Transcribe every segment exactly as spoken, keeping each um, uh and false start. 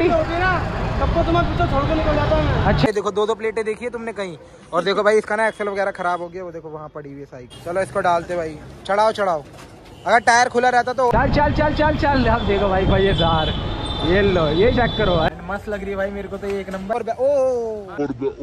नहीं सबको तुम्हारे पीछे छोड़ के निकल जाता है। अच्छा देखो दो दो प्लेटें देखी है तुमने कहीं, और देखो भाई इसका ना एक्सेल वगैरह खराब हो गया, वो देखो वहाँ पड़ी हुई है साइकिल। चलो इसको डालते भाई, चढ़ाओ चढ़ाओ, अगर टायर खुला रहता तो चल चल चल चल चल। अब देखो भाई भाई ये जार, ये लो ये चेक करो भाई, मस्त लग रही है भाई मेरे को तो ये एक नंबर। ओ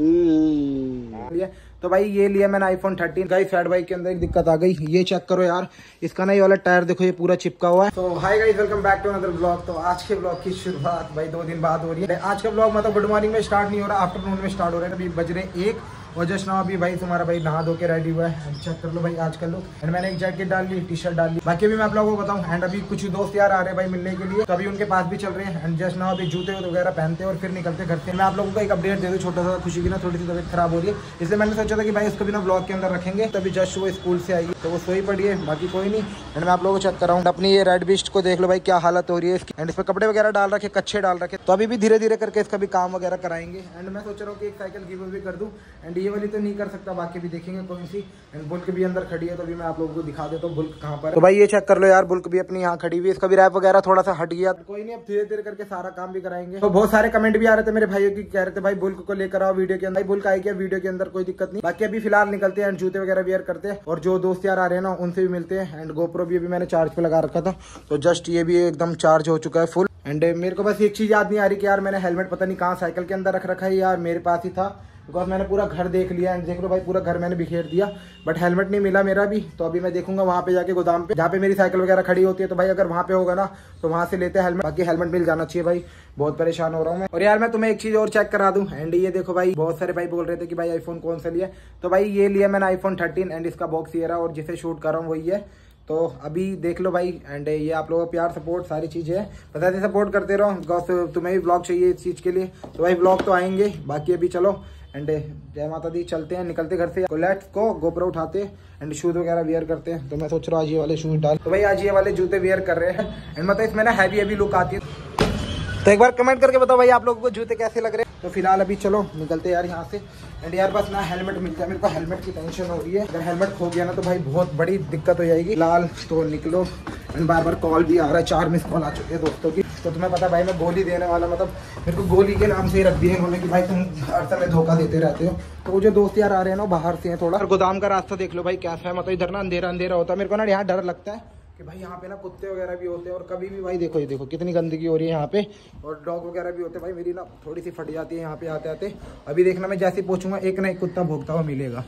तो भाई ये लिया मैंने iPhone thirteen. Guys fat bike के अंदर एक दिक्कत आ गई, ये चेक करो यार, इसका ना ये वाला टायर देखो ये पूरा चिपका हुआ है। तो hi guys welcome back to another blog. तो आज के ब्लॉग की शुरुआत भाई दो दिन बाद हो रही है। आज का ब्लॉग मतलब गुड मॉर्निंग में स्टार्ट नहीं हो रहा, आफ्टरनून में स्टार्ट हो रहा है। अभी बज रहे एक और जस्ट नाउ अभी भाई तुम्हारा भाई नहा धो के रेडी हुआ है। चेक कर लो भाई आज का लुक। एंड मैंने एक जैकेट डाल ली, टी शर्ट डाल ली, बाकी भी मैं आप लोगों को बताऊं। एंड अभी कुछ दोस्त यार आ रहे हैं भाई मिलने के लिए, तो अभी उनके पास भी चल रहे हैं। एंड जस्ट नाउ अभी जूते वगैरह पहनते हैं और फिर निकलते करते हैं। मैं आप लोगों को एक अपडेट दे दूं छोटा सा, खुशी की ना थोड़ी सी तबीयत खराब हो रही है, इसलिए मैंने सोचा था कि भाई उसको भी ना ब्लॉग के अंदर रखेंगे। तभी जस्ट वो स्कूल से आई तो वो सोई पड़ी है, बाकी कोई नहीं। एंड मैं आप लोगों को चेक कर रहा हूँ अपनी ये रेड बिस्ट को, देख लो भाई क्या हालत हो रही है इसकी। एंड इस पर कपड़े वगैरह डाल रखे, कच्चे डाल रखे, तो अभी भी धीरे धीरे करके इसका भी काम वगैरह कराएंगे। एंड मैं सोच रहा हूँ कि एक साइकिल गिव अवे कर दूँ। एंड ये वाली तो नहीं कर सकता, बाकी भी देखेंगे कौन सी। एंड बुल्क भी अंदर खड़ी है, तो अभी मैं आप लोगों को दिखा देता हूँ बुल्क कहाँ पर। तो भाई ये चेक कर लो यार, बुल्क भी अपनी यहाँ खड़ी हुई है, इसका भी रैप वगैरह थोड़ा सा हट गया, कोई नहीं अब धीरे धीरे करके सारा काम भी कराएंगे। तो बहुत सारे कमेंट भी आ रहे थे मेरे भाइयों की, कह रहे थे भाई बुल्क को लेकर आओ वीडियो के अंदर। बुल्क आएगी वीडियो के अंदर, कोई दिक्कत नहीं। बाकी अभी फिलहाल निकलते हैं, जूते वगैरह वेयर करते हैं, और जो दोस्त यार आ रहे हैं ना उनसे भी मिलते हैं। एंड गोप्रो भी अभी मैंने चार्ज पे लगा रखा था, तो जस्ट ये भी एकदम चार्ज हो चुका है फुल। एंड मेरे को बस एक चीज याद नहीं आ रही कि यार मैंने हेलमेट पता नहीं कहाँ साइकिल के अंदर रख रखा है, यार मेरे पास ही था, बिकॉज मैंने पूरा घर देख लिया। एंड देख लो भाई पूरा घर मैंने बिखेर दिया, बट हेलमेट नहीं मिला मेरा भी। तो अभी मैं देखूंगा वहाँ पे जाके गोदाम पे जहाँ पे मेरी साइकिल वगैरह खड़ी होती है, तो भाई अगर वहाँ पे होगा ना तो वहाँ से लेते हैं हेलमेट। बाकी हेलमेट मिल जाना चाहिए भाई, बहुत परेशान हो रहा हूँ मैं। और यार मैं तुम्हें एक चीज और चेक करा दूं। एंड ये देखो भाई, बहुत सारे भाई बोल रहे थे कि भाई आईफोन कौन सा लिया, तो भाई ये लिया मैंने आईफोन थर्टीन। एंड इसका बॉक्स ये रहा, और जिसे शूट कर रहा हूँ वही है। तो अभी देख लो भाई। एंड ये आप लोगों का प्यार सपोर्ट सारी चीजें है, बताते सपोर्ट करते रहो, बिकॉज तुम्हें भी ब्लॉग चाहिए इस चीज के लिए, तो भाई ब्लॉग तो आएंगे। बाकी अभी चलो एंड जय माता दी, चलते हैं निकलते घर से, लेट्स गो। गोप्रो उठाते एंड शूज वगैरह वेयर करते हैं। तो मैं सोच रहा हूँ आज ये वाले शूज डाल, तो भाई आज ये वाले जूते वेयर कर रहे हैं। एंड मतलब इसमें ना हैवी हैवी लुक आती है, तो एक बार कमेंट करके बताओ भाई आप लोगों को जूते कैसे लग रहे हैं। तो फिलहाल अभी चलो निकलते हैं यार यहाँ से। एंड यार बस ना हेलमेट मिल जाए, मेरे को हेलमेट की टेंशन हो रही है। अगर हेलमेट खो गया ना तो भाई बहुत बड़ी दिक्कत हो जाएगी। फिलहाल तो निकलो। एंड बार बार कॉल भी आ रहा है, चार मिस कॉल आ चुके हैं दोस्तों की। तो तुम्हें पता भाई मैं गोली देने वाला, मतलब मेरे को गोली के नाम से ही रख दिया इन्होंने कि भाई तुम हर समय धोखा देते रहते हो। तो वो जो दोस्त यार आ रहे हैं ना बाहर से हैं थोड़ा, और गोदाम का रास्ता देख लो भाई कैसा है, मतलब इधर ना अंधेरा अंधेरा होता है। मेरे को ना यहाँ डर लगता है कि भाई यहाँ पे ना कुत्ते वगैरह भी होते हैं, और कभी भी भाई देखो ये देखो कितनी गंदगी हो रही है यहाँ पे, और डॉग वगैरह भी होते हैं। भाई मेरी ना थोड़ी सी फट जाती है यहाँ पे आते आते। अभी देखना मैं जैसे पहुँचूंगा एक ना एक कुत्ता भोगता हुआ मिलेगा।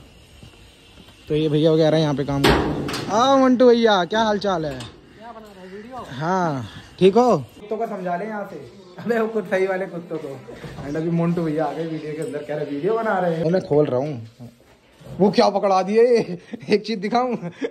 तो ये भैया वगैरह यहाँ पे काम करते हैं। आओ मंटू भैया, क्या हाल चाल है? क्या बना रहा है वीडियो? हाँ ठीक हो? कुत्तों को समझा ले यहाँ से, अबे वो कुछ सही वाले कुत्तों को। एंड अभी मोन्टू भैया आ गए वीडियो के अंदर, कह रहे वीडियो बना रहे हैं। मैं खोल रहा हूँ, वो क्या पकड़ा दिए, एक चीज दिखाऊं।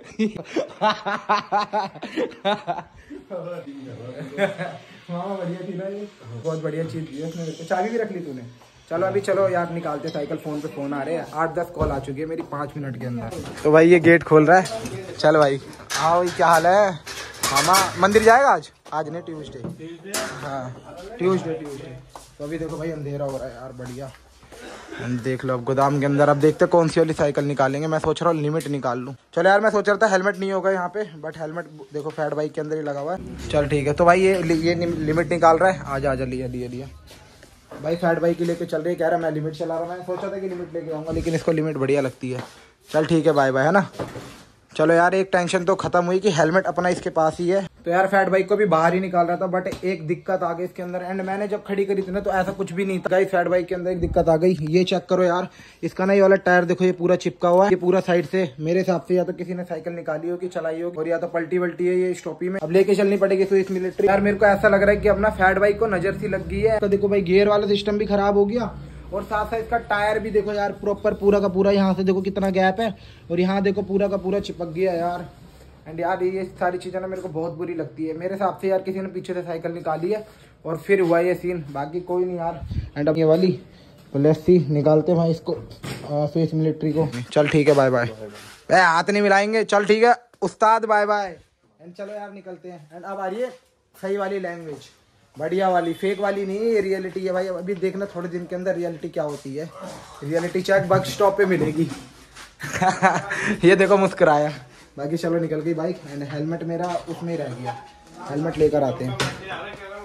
हाँ बढ़िया थी ना ये, बहुत बढ़िया चीज दी है उसने। चाबी भी रख ली तूने? चलो अभी चलो यार निकालते साइकिल। फोन पे फोन आ रहे हैं, आठ दस कॉल आ चुकी है मेरी पाँच मिनट के अंदर। तो भाई ये गेट खोल रहा है। चल भाई हाँ भाई क्या हाल है मामा? मंदिर जाएगा आज? आज नहीं ट्यूसडे, हाँ ट्यूसडे ट्यूसडे। तो अभी देखो भाई अंधेरा हो रहा है यार, बढ़िया। देख लो अब गोदाम के अंदर, अब देखते कौन सी वाली साइकिल निकालेंगे। मैं सोच रहा हूँ लिमिट निकाल लूँ। चलो यार मैं सोच रहा था हेलमेट नहीं होगा यहाँ पे, बट हेलमेट देखो फैट बाइक के अंदर ही लगा हुआ है। चल ठीक है। तो भाई ये ये लिमिट निकाल रहा है, आजा आजा, लिया लिया लिया भाई। फैट बाइक ही लेके चल रही है, कह रहा मैं लिमिट चला रहा हूँ। मैं सोचा था कि लिमिट लेके आऊँगा, लेकिन इसको लिमिट बढ़िया लगती है। चल ठीक है, बाय बाय, है ना। चलो यार एक टेंशन तो खत्म हुई कि हेलमेट अपना इसके पास ही है। तो यार फैट बाइक को भी बाहर ही निकाल रहा था, बट एक दिक्कत आ गई इसके अंदर। एंड मैंने जब खड़ी करी थी ना तो ऐसा कुछ भी नहीं था गाइस। फैट बाइक के अंदर एक दिक्कत आ गई, ये चेक करो यार, इसका ना ये वाला टायर देखो ये पूरा चिपका हुआ है। ये पूरा साइड से मेरे हिसाब से या तो किसी ने साइकिल निकाली होगी, चलाई होगी, और या तो पलटी वल्टी है ये स्टॉपी में, अब लेके चलनी पड़ेगी स्विस मिलिट्री। यार मेरे को ऐसा लग रहा है कि अपना फैट बाइक को नजर सी लग गई है। तो देखो भाई गियर वाला सिस्टम भी खराब हो गया, और साथ साथ इसका टायर भी देखो यार प्रॉपर पूरा का पूरा, यहाँ से देखो कितना गैप है, और यहाँ देखो पूरा का पूरा चिपक गया यार। एंड यार ये सारी चीज़ें ना मेरे को बहुत बुरी लगती है। मेरे हिसाब से यार किसी ने पीछे से साइकिल निकाली है और फिर हुआ ये सीन, बाकी कोई नहीं यार। एंड अब ये वाली तो लेट्स सी निकालते हैं भाई इसको, स्विस मिलिट्री को। चल ठीक है, बाय बाय। हाथ नहीं मिलाएंगे, चल ठीक है उस्ताद, बाय बाय। एंड चलो यार निकलते हैं। एंड अब आ रही है सही वाली लैंग्वेज, बढ़िया वाली, फेक वाली नहीं, ये रियलिटी है भाई। अभी देखना थोड़े दिन के अंदर रियलिटी क्या होती है। रियलिटी चेक बस स्टॉप पे मिलेगी। ये देखो मुस्कुराया। बाकी चलो निकल गई बाइक। एंड हेलमेट मेरा उसमें ही रह गया, हेलमेट लेकर आते हैं।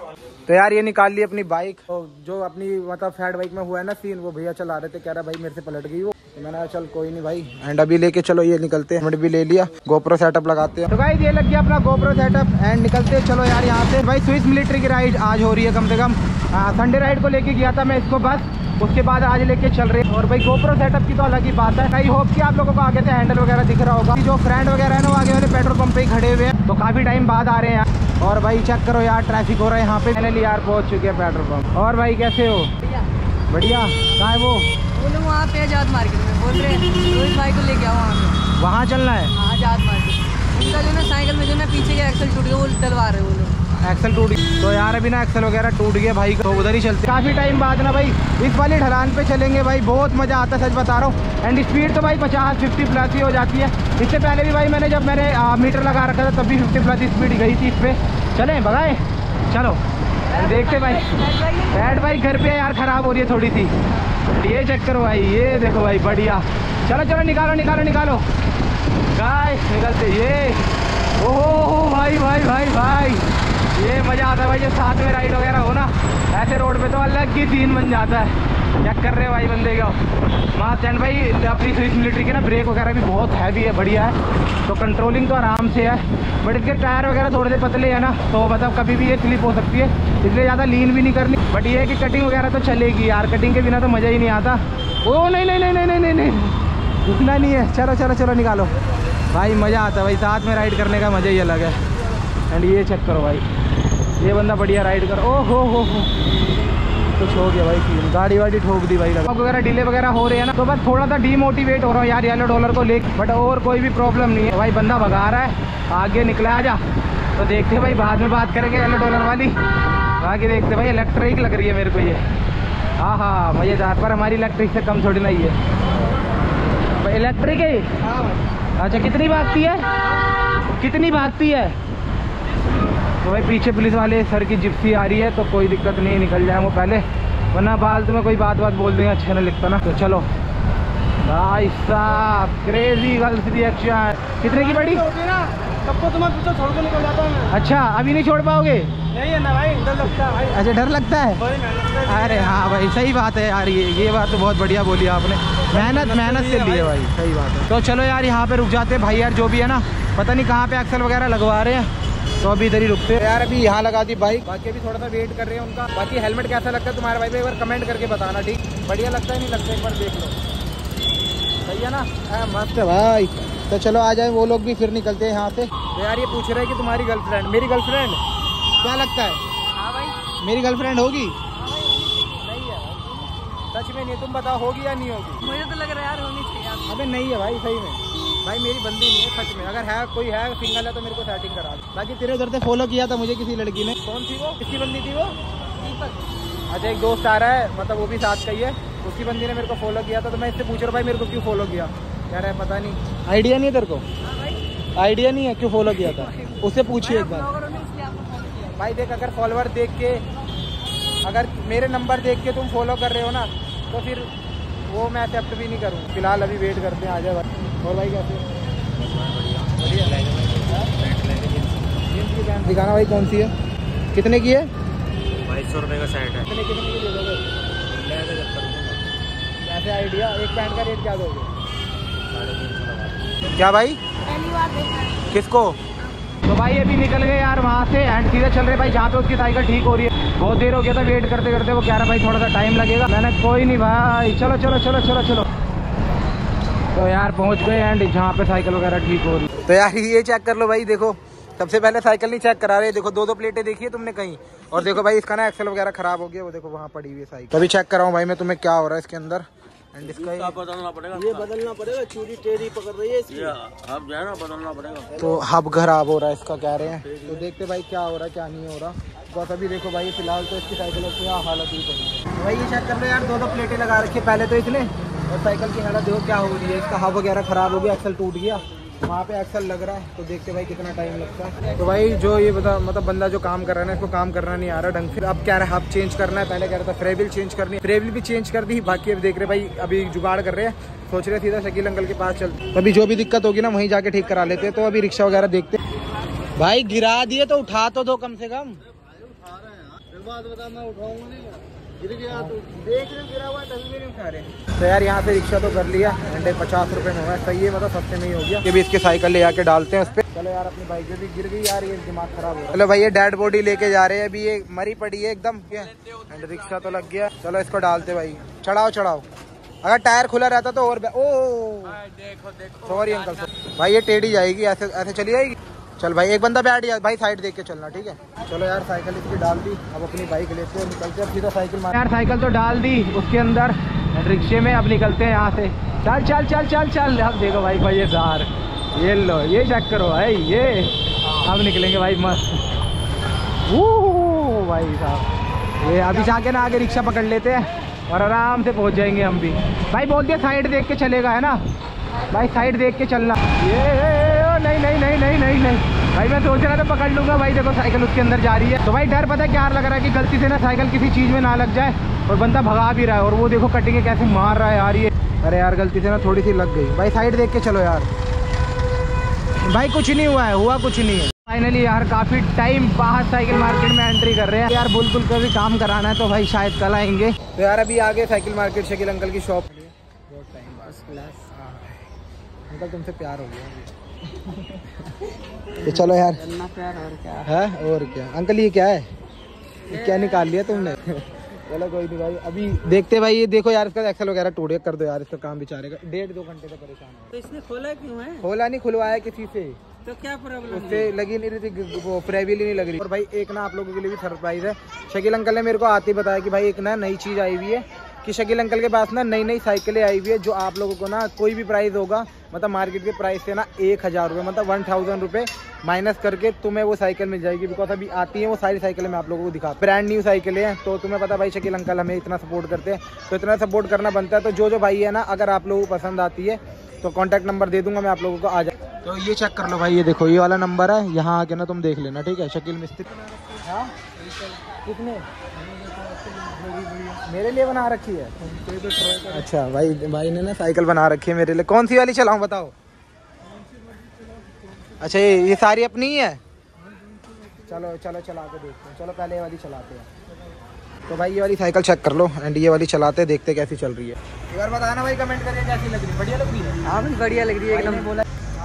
तो यार ये निकाल ली अपनी बाइक, तो जो अपनी मतलब फैट बाइक में हुआ है ना सीन, वो भैया चला रहे थे, कह रहा भाई मेरे से पलट गई वो, तो मैंने कहा चल कोई नहीं भाई। एंड अभी लेके चलो ये निकलते हैं, भी ले लिया, गोप्रो सेटअप लगाते हैं। तो गाइस ये लग गया अपना गोप्रो सेटअप एंड निकलते हैं चलो यार यहाँ से। भाई स्विस मिलिट्री की राइड आज हो रही है कम से कम, संडे राइड को लेके गया था मैं इसको बस, उसके बाद आज लेके चल रहे हैं। और भाई गोप्रो सेटअप की तो अलग ही बात है। आई होप कि आप लोगों को आगे से हैंडल वगैरह दिख रहा होगा। जो फ्रेंड वगैरह है ना वो आगे वाले पेट्रोल पंप पे ही खड़े हुए हैं, तो काफी टाइम बाद आ रहे हैं। और भाई चेक करो यार ट्रैफिक हो रहा है यहाँ पे। फाइनली यार पहुंच चुके हैं पेट्रोल पंप। और भाई कैसे हो? बढ़िया। कहाँ है वो? वो लोग वहाँ पे आजाद मार्केट में बोल रहे हैं रोहित भाई को लेके आओ वहाँ पे। वहाँ चलना है? हाँ आजाद मार्केट। उनका जो ना साइकिल में जो ना पीछे के एक्सल टूट गया, वो डलवा रहे हैं वो लोग। एक्सल टूट गया तो यार अभी ना एक्सल वगैरह टूट गया भाई, तो उधर ही चलते। काफी टाइम बाद ना भाई इस वाली ढलान पे चलेंगे भाई, बहुत मजा आता है सच बता रहा हूँ। एंड स्पीड तो भाई पचास फिफ्टी प्लस ही हो जाती है। इससे पहले भी भाई मैंने जब मैंने आ, मीटर लगा रखा था तब भी फिफ्टी प्लस स्पीड गई थी इस पे। चले भगाए चलो देखते भाई। बैट भाई घर पे यार खराब हो रही है थोड़ी सी, ये चेक करो भाई, ये देखो भाई बढ़िया। चलो चलो निकालो निकालो निकालो गाइस निकलते। ये ओहो भाई भाई भाई भाई ये मजा आता है भाई, जब साथ में राइड वगैरह हो ना ऐसे रोड पे तो अलग ही सीन बन जाता है। क्या कर रहे हो भाई बंदे का मास्क। एंड भाई अपनी स्विस मिलिट्री के ना ब्रेक वगैरह भी बहुत हैवी है, बढ़िया है, तो कंट्रोलिंग तो आराम से है। बट इसके टायर वगैरह थोड़े से पतले है ना, तो मतलब कभी भी ये स्लिप हो सकती है, इसलिए ज़्यादा लीन भी नहीं करनी। बट ये है कि कटिंग वगैरह तो चलेगी यार, कटिंग के बिना तो मज़ा ही नहीं आता। ओ नहीं नहीं नहीं नहीं नहीं नहीं नहीं रुकना नहीं है। चलो चलो चलो निकालो भाई, मज़ा आता है भाई, साथ में राइड करने का मज़ा ही अलग है। एंड ये चेक करो भाई, ये बंदा बढ़िया राइड कर। ओ हो हो हो कुछ हो गया भाई सीन, गाड़ी वाड़ी ठोक दी भाई। लगा वगैरह डिले वगैरह हो रहे हैं ना, तो बस थोड़ा सा डीमोटिवेट हो रहा हूँ यार येलो डॉलर को लेकर। बट और कोई भी प्रॉब्लम नहीं है भाई, बंदा भगा रहा है, आगे निकला आजा। तो देखते भाई बाद में बात करेंगे येलो डॉलर वाली, आगे देखते भाई। इलेक्ट्रिक लग रही है मेरे को ये, हाँ हाँ मज़ेदार, पर हमारी इलेक्ट्रिक से कम थोड़ी ना ही है। इलेक्ट्रिक है अच्छा, कितनी भागती है कितनी भागती है? तो भाई पीछे पुलिस वाले सर की जिप्सी आ रही है, तो कोई दिक्कत नहीं, निकल जाए वो पहले, वरना फालतू में कोई बात बात बोल देंगे, अच्छा नहीं लिखता ना। तो चलो भाई साहब क्रेजी गर्ल्स रिएक्शन। कितने की पड़ी? सबको तुम्हारे पीछे छोड़ के निकल जाता हूँ। अच्छा अभी नहीं छोड़ पाओगे? नहीं है ना भाई, डर लगता है भाई। अच्छा डर लगता है? अरे हाँ भाई सही बात है यार, ये ये बात तो बहुत बढ़िया बोली आपने, मेहनत मेहनत से ली है भाई, सही बात है। तो चलो यार यहाँ पे रुक जाते हैं भाई यार, जो भी है ना पता नहीं कहाँ पे एक्सल वगैरह लगवा रहे हैं, तो अभी इधर ही रुकते हैं यार। अभी यहाँ लगा दी बाइक, बाकी अभी थोड़ा सा वेट कर रहे हैं उनका। बाकी हेलमेट कैसा लगता है तुम्हारे भाई पे एक बार कमेंट करके बताना, ठीक? बढ़िया लगता है नहीं लगता, एक बार देख लो, सही है ना? आ, मस्त है भाई। तो चलो आ जाए वो लोग भी, फिर निकलते हैं यहाँ से। तो यार ये पूछ रहे हैं कि तुम्हारी गर्लफ्रेंड, मेरी गर्लफ्रेंड क्या लगता है? हाँ भाई मेरी गर्लफ्रेंड होगी? नहीं है सच में नहीं, तुम बताओ होगी या नहीं होगी? मुझे तो लग रहा है यार होनी चाहिए। अबे नहीं है भाई, सही में भाई मेरी बंदी नहीं है सच में। अगर है कोई है सिंगल है तो मेरे को सेटिंग करा दो। बाकी तेरे उधर से फॉलो किया था मुझे किसी लड़की ने, कौन थी वो, किसकी बंदी थी वो? अच्छा एक दोस्त आ रहा है, मतलब वो भी साथ का ही है, उसकी बंदी ने मेरे को फॉलो किया था। तो मैं इससे पूछ रहा हूँ भाई मेरे को क्यों फॉलो किया? कह रहा है पता नहीं, आइडिया नहीं है तेरे को? आइडिया नहीं है क्यों फॉलो किया था? उससे पूछिए एक बार भाई। देख अगर फॉलोवर देख के, अगर मेरे नंबर देख के तुम फॉलो कर रहे हो ना, तो फिर वो मैं एक्सेप्ट भी नहीं करूँ। फिलहाल अभी वेट करते हैं, आ जाए भाई। और भाई कैसे? दिखाना भाई कौन सी है, कितने की है? बाईस सौ रुपये का सेट है। कितने कितने की दे दोगे? कैसे आइडिया, एक पैंट का रेट क्या दोगे? क्या भाई? पहली बार देखा। किसको? तो भाई अभी निकल गए यार वहाँ से, एंड सीधे चल रहे भाई जहाँ पे उसकी साइकिल ठीक हो रही है। बहुत देर हो गया था वेट करते करते, वो कह रहा भाई थोड़ा सा टाइम लगेगा। मैंने कोई नहीं भाई, चलो चलो चलो चलो चलो। तो यार पहुँच गए एंड जहाँ पे साइकिल वगैरह ठीक हो रही है। तो यार ये चेक कर लो भाई, देखो सबसे पहले साइकिल नहीं चेक करा रहे, देखो दो दो प्लेटें देखी है तुमने कहीं? और देखो भाई इसका ना एक्सल वगैरह खराब हो गया, वो देखो वहाँ पड़ी हुई है साइकिल। तो अभी चेक कर रहा हूँ भाई मैं तुम्हें क्या हो रहा है इसके अंदर। एंड इसका ये बदलना पड़ेगा, ये बदलना पड़ेगा, चूड़ी टेढ़ी पकड़ रही है इसकी। अब जो है ना बदलना पड़ेगा। तो हब खराब हो रहा है इसका कह रहे हैं, तो देखते भाई क्या हो रहा है क्या नहीं हो रहा। बस अभी देखो भाई फिलहाल तो इसकी साइकिल की हालत ही पड़ी है भाई। ये चेक कर लो यार, दो दो प्लेटें लगा रखी है पहले तो इसने, और साइकिल की हालत देखो क्या हो रही है। इसका हब वगैरह खराब हो गया, एक्सल टूट गया, वहाँ पे एक्सल लग रहा है। तो देखते भाई कितना टाइम लगता है। तो भाई जो ये बता मतलब बंदा जो काम कर रहा है ना, इसको काम करना नहीं आ रहा ढंग से। अब क्या रहा है, हब चेंज करना है, पहले कह रहा था फ्रेविल चेंज करनी है, फ्रेविल भी चेंज कर दी। बाकी अब देख रहे भाई, अभी जुगाड़ कर रहे हैं, सोच रहे सीधा शकील अंकल के पास चलते। अभी जो भी दिक्कत होगी ना वहीं जाके ठीक करा लेते हैं। तो अभी रिक्शा वगैरह देखते भाई, गिरा दिए तो उठा तो दो कम से कम। बात बता, मैं उठाऊंगा नहीं, गिर गया तो देख रहे गिरा हुआ तभी भी नहीं उठा रहे। तो यार यहाँ से रिक्शा तो कर लिया एंड पचास रुपए में हुआ, सही है, मतलब सस्ते में ही हो गया। ये भी इसके साइकिल ले आके डालते हैं उस पर। चलो यार अपनी बाइक भी गिर गई यार, ये दिमाग खराब हो रहा है। चलो भाई ये डेड बॉडी लेके जा रहे हैं, अभी ये मरी पड़ी है एकदम एंड रिक्शा तो लग गया। चलो इसको डालते भाई, चढ़ाओ चढ़ाओ। अगर टायर खुला रहता तो और ओ देखो देखो सॉरी अंकल भाई, ये टेढ़ी जाएगी, ऐसे ऐसे चली जाएगी। चल भाई एक बंदा बैठ गया भाई, साइड देख के चलना, ठीक है। चलो यार साइकिल इसकी डाल दी, अब अपनी बाइक लेते हैं, निकलते हैं सीधा साइकिल मार। यार साइकिल तो डाल दी उसके अंदर रिक्शे में, अब निकलते हैं यहाँ से। चल चल चल चल चल। अब देखो भाई भाई ये दार, ये लो ये चेक करो भाई, ये अब निकलेंगे भाई मस्त। वो भाई साहब ये अभी जाके ना आगे रिक्शा पकड़ लेते हैं और आराम से पहुँच जाएंगे हम भी। भाई बोल दिया साइड देख के चलेगा, है ना भाई, साइड देख के चलना। ये नहीं नहीं नहीं नहीं नहीं नहीं भाई, मैं सोच रहा था पकड़ लूंगा भाई, देखो साइकिल उसके अंदर जा रही है। तो भाई डर पता है क्या लग रहा है कि गलती से ना साइकिल किसी चीज़ में ना लग जाए और बंदा भगा भी रहा है, और वो देखो कटिंग कैसे मार रहा है यार ये। अरे यार गलती से ना थोड़ी सी लग गई भाई, साइड देख के चलो यार। भाई कुछ नहीं हुआ है, हुआ कुछ नहीं है। फाइनली यार काफ़ी टाइम बाद साइकिल मार्केट में एंट्री कर रहे हैं यार। बुलबुल का भी काम कराना है तो भाई शायद कल आएंगे। तो यार अभी आगे साइकिल मार्केट शकील अंकल की शॉप। अंकल तुमसे प्यार हो गया तो चलो यार, प्यार और क्या है और क्या। अंकल ये क्या है, ये क्या निकाल लिया तुमने? चलो कोई नहीं भाई, अभी देखते भाई। ये देखो यार इसका एक्सल वगैरह टूट गया, कर दो यार इसका काम बेचारे का, डेढ़ दो घंटे से परेशान है। तो इसने खोला क्यों है? खोला नहीं, खुलवाया किसी से, तो क्या प्रॉब्लम? उससे लगी नहीं रही थी, वो फ्रेविली नहीं लग रही। और भाई एक ना आप लोगों के लिए भी सरप्राइज है। शकील अंकल ने मेरे को आते ही बताया कि भाई एक ना नई चीज़ आई हुई है, कि शकील अंकल के पास ना नई नई साइकिलें आई हुई है, जो आप लोगों को ना कोई भी प्राइस होगा, मतलब मार्केट के प्राइस से ना एक हज़ार रुपये मतलब वन थाउजेंड रुपये माइनस करके तुम्हें वो साइकिल मिल जाएगी। बिकॉज अभी आती है वो सारी साइकिलें मैं आप लोगों को दिखा, ब्रांड न्यू साइकिलें हैं। तो तुम्हें पता भाई शकील अंकल हमें इतना सपोर्ट करते हैं, तो इतना सपोर्ट करना बनता है। तो जो जो भाई है ना, अगर आप लोगों को पसंद आती है तो कॉन्टैक्ट नंबर दे दूंगा मैं आप लोगों को, आ जाए। तो ये चेक कर लो भाई, ये देखो ये वाला नंबर है, यहाँ आके ना तुम देख लेना, ठीक है। शकील मिस्त्री। हाँ कितने मेरे लिए बना रखी है? अच्छा भाई, भाई ने ना साइकिल बना रखी है मेरे लिए। कौन सी वाली चलाऊं बताओ? अच्छा ये ये सारी अपनी ही है। चलो चलो चला के देखते हैं, चलो पहले ये वाली चलाते हैं। तो भाई ये वाली साइकिल चेक कर लो एंड ये वाली चलाते देखते कैसी चल रही है। एक बार बताना भाई, कमेंट करके कैसी लग रही है। बढ़िया लग रही है? हाँ भाई बढ़िया लग रही है एकदम। बोला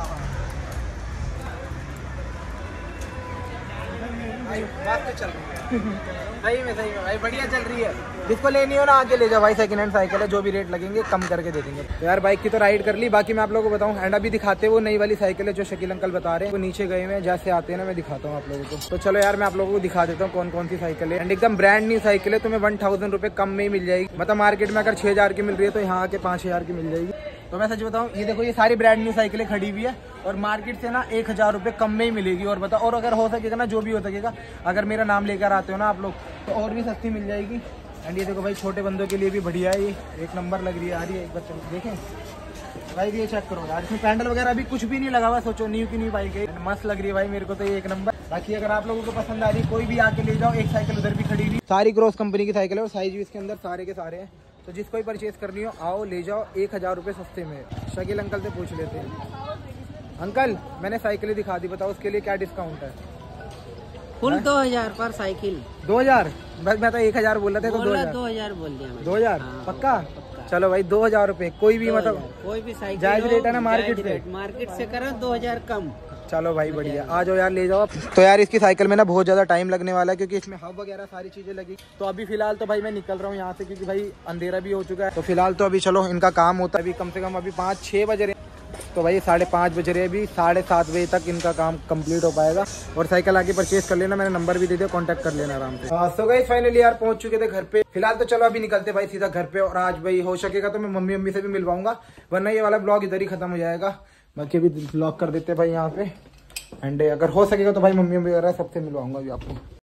मस्त चल रही है सही में, सही में भाई बढ़िया चल रही है। जिसको लेनी हो ना आके ले जाओ भाई, सेकंड हैंड साइकिल है, जो भी रेट लगेंगे कम करके दे देंगे। तो यार बाइक की तो राइड कर ली, बाकी मैं आप लोगों को बताऊं एंड अभी दिखाते हैं वो नई वाली साइकिल है जो शकील अंकल बता रहे हैं। वो नीचे गए हुए जैसे आते हैं ना, मैं दिखाता हूँ आप लोगों को। तो चलो यार मैं आप लोगों को दिखा देता हूँ कौन कौन सी साइकिल है एंड एकदम ब्रांड न्यू साइकिल है। तुम्हें वन थाउजेंड रुपये कम में ही मिल जाएगी, मतलब मार्केट में अगर छः हज़ार की मिल रही है तो यहाँ आके पाँच हज़ार की मिल जाएगी। तो मैं सच बताऊँ, ये देखो ये सारी ब्रांड न्यू साइकिलें खड़ी हुई है और मार्केट से ना एक हज़ार रुपये कम में ही मिलेगी। और बताओ, और अगर हो सकेगा ना, जो भी हो सकेगा, अगर मेरा नाम लेकर आते हो ना आप लोग तो और भी सस्ती मिल जाएगी। एंड ये देखो भाई छोटे बंदों के लिए भी बढ़िया है, ये एक नंबर लग रही है यार। ये एक बार देखें भाई, ये चेक करो यार, इसमें पैंडल वगैरह अभी कुछ भी नहीं लगा हुआ। सोचो न्यू की न्यू बाइक है, मस्त लग रही है भाई मेरे को तो ये एक नंबर। बाकी अगर आप लोगों को पसंद आ रही है, कोई भी आके ले जाओ। एक साइकिल उधर भी खड़ी हुई, सारी क्रॉस कंपनी की साइकिल है और साइज भी इसके अंदर सारे के सारे हैं। तो जिसको भी परचेज करनी हो आओ ले जाओ, एक हज़ार रुपये सस्ते में। शकील अंकल से पूछ लेते हैं। अंकल मैंने साइकिलें दिखा दी, बताओ उसके लिए क्या डिस्काउंट है? फुल दो हजार पर साइकिल। दो हजार बस, मैं तो एक हजार बोल रहे थे तो दो हजार दो हजार बोल दिया। दो हजार हाँ, पक्का? पक्का। चलो भाई दो हजार रुपये, कोई भी मतलब कोई भी साइकिल जायज रेट है ना मार्केट से? मार्केट से करो दो हजार कम। चलो भाई बढ़िया, आ जाओ यार ले जाओ। तो यार इसकी साइकिल में ना बहुत ज़्यादा टाइम लगने वाला है क्योंकि इसमें हब वगैरह सारी चीज़ें लगी। तो अभी फिलहाल तो भाई मैं निकल रहा हूँ यहाँ से क्योंकि भाई अंधेरा भी हो चुका है। तो फिलहाल तो अभी चलो इनका काम होता है, अभी कम से कम अभी पाँच छः बज रहे हैं। तो भाई साढ़े पाँच बज रहे हैं, अभी साढ़े सात बजे तक इनका काम कंप्लीट हो पाएगा। और साइकिल आके परचेज कर लेना, मैंने नंबर भी दे दिया, कांटेक्ट कर लेना आराम से। सो गाइस फाइनली यार पहुंच चुके थे घर पे। फिलहाल तो चलो अभी निकलते भाई सीधा घर पे। और आज भाई हो सकेगा तो मैं मम्मी मम्मी से भी मिलवाऊंगा, वरना ये वाला ब्लॉग इधर ही खत्म हो जाएगा। बाकी अभी ब्लॉग कर देते भाई यहाँ पे एंड अगर हो सकेगा तो भाई मम्मी वगैरह सबसे मिलवाऊंगा अभी आपको।